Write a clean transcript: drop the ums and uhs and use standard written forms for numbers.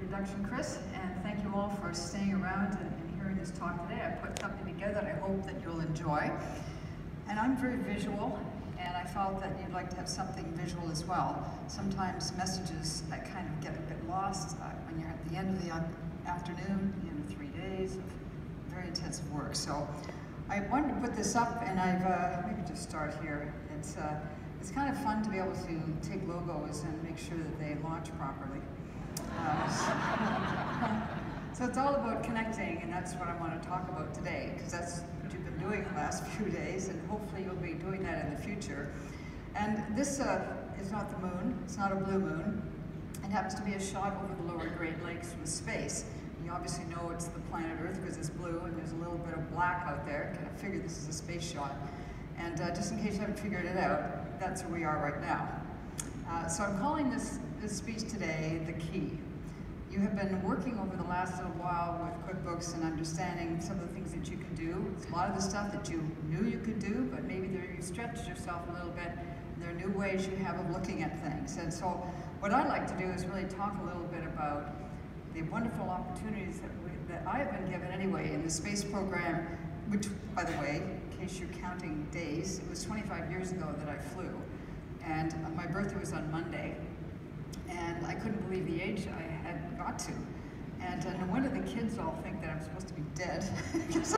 introduction, Chris, and thank you all for staying around and hearing this talk today. I put something together that I hope that you'll enjoy. And I'm very visual, and I felt that you'd like to have something visual as well. Sometimes messages that kind of get a bit lost when you're at the end of the afternoon, the end of 3 days of very intensive work. So I wanted to put this up, and I've maybe just start here. It's kind of fun to be able to take logos and make sure that they launch properly. So it's all about connecting, and that's what I want to talk about today, because that's what you've been doing the last few days, and hopefully you'll be doing that in the future. And this is not the moon, it's not a blue moon. It happens to be a shot over the lower Great Lakes from space. You obviously know it's the planet Earth because it's blue, and there's a little bit of black out there. Kind of figure this is a space shot. And just in case you haven't figured it out, that's where we are right now. So I'm calling this speech today, The Key. You have been working over the last little while with QuickBooks and understanding some of the things that you can do. It's a lot of the stuff that you knew you could do, but maybe you stretched yourself a little bit. There are new ways you have of looking at things. And so what I'd like to do is really talk a little bit about the wonderful opportunities that I have been given anyway in the space program, which, by the way, in case you're counting days, it was 25 years ago that I flew. And my birthday was on Monday. And I couldn't believe the age I had got to. And no wonder the kids all think that I'm supposed to be dead.